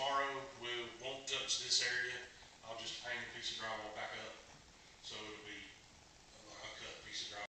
tomorrow we won't touch this area. I'll just hang a piece of drywall back up, so it'll be like a cut piece of drywall.